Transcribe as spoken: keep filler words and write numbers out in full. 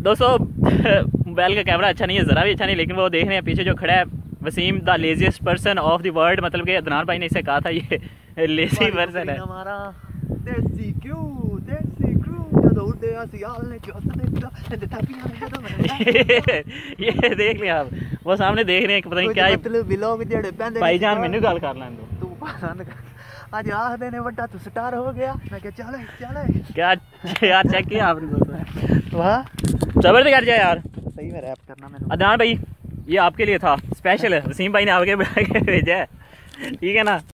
दोस्तों मोबाइल का कैमरा अच्छा नहीं है, ज़रा भी अच्छा नहीं, लेकिन वो देख रहे हैं पीछे जो खड़ा है Wasim the laziest person of the world, मतलब कि अदनान भाई ने इसे कहा था ये लेजी पर्सन है हमारा। देसी क्रू देसी क्रू जो उड़े आसियाल ने जो ये देख लिया आप, वो सामने देख रहे हैं कि पता नहीं क्या मतलब व्लॉग जेड़े पैंदे भाईजान मैनू गल कर लैन दो। तू पसंद कर आज आखदे ने बड़ा तू स्टार हो गया, मैं कहा चल चल क्या यार चेक किया आपने दोस्तों, वाह सबर से कर जाए यार, सही में रैप करना मैंने। अदनान भाई ये आपके लिए था स्पेशल, वसीम भाई ने आपके बुला के भेजा है, ठीक है ना।